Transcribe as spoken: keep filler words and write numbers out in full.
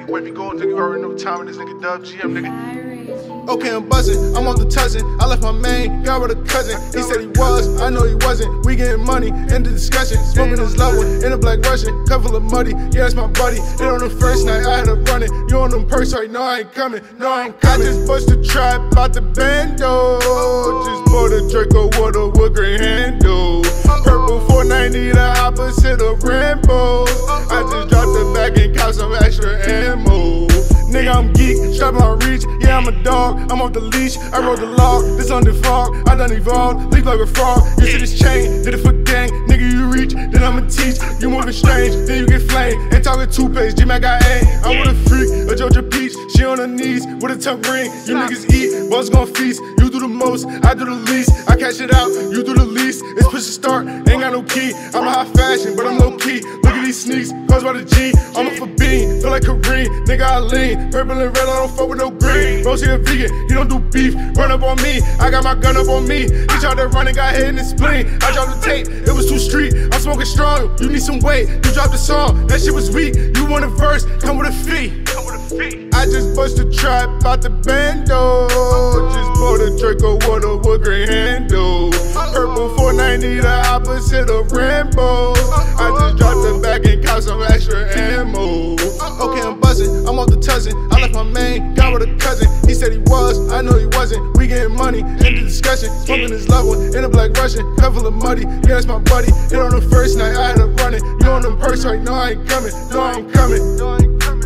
nigga when we going, nigga, you already know time, and this nigga Dub G M, nigga. Okay, I'm buzzing, I'm off the touching. I left my main, got with a cousin. He said he was, I know he wasn't. We getting money, end the discussion. Smoking his low one, in a black Russian. Couple of muddy, yeah, that's my buddy. Hit on the first night, I had to run it. You on them perks right? No, I ain't coming, no, I ain't coming. I just pushed the trap out the bando. Just bought a Draco water with green handle. Purple four ninety, the opposite of Rambo. I just dropped the bag and caught some extra ammo. Nigga, I'm geek, strap on reach. Yeah, I'm a dog, I'm off the leash. I wrote the law, this on the fog. I done evolved, leap like a frog. You see this chain, did it for gang. Nigga, you reach, then I'ma teach. You moving strange, then you get flamed. Ain't talking toothpaste, G-Mac got aim. I'm with a freak, a Georgia peach. She on her knees, with a tongue ring. You niggas eat, boss gon' feast. You do the most, I do the least. I cash it out, you do the least. It's push to start, ain't got no key. I'm a high fashion, but I'm low key. Look at these sneaks, caused by the G. I'm a for bean, feel like Kareem. Nigga, I lean. Purple and red, I don't fuck with no green. Rose here vegan, he don't do beef. Run up on me, I got my gun up on me. He tried to run and got hit in his spleen. I dropped the tape, it was too street. I'm smoking strong, you need some weight. You dropped the song, that shit was weak. You want a verse, come with a fee. Come with a fee. I just bust the trap out the bando. Just bought a Draco water with green handle. Purple four ninety, the opposite of Rambo. I just dropped the bag and caught some extra ammo. Okay, I'm buzzing, I'm off the touching. I left my main, got with a cousin. He said he was, I know he wasn't. We getting money, end the discussion. Smoking his love one, in a black Russian. Couple of muddy, yeah, that's my buddy. Hit on the first night, I had to run it. You on them perks right? No, I ain't coming, no, I'm coming. No, I ain't coming.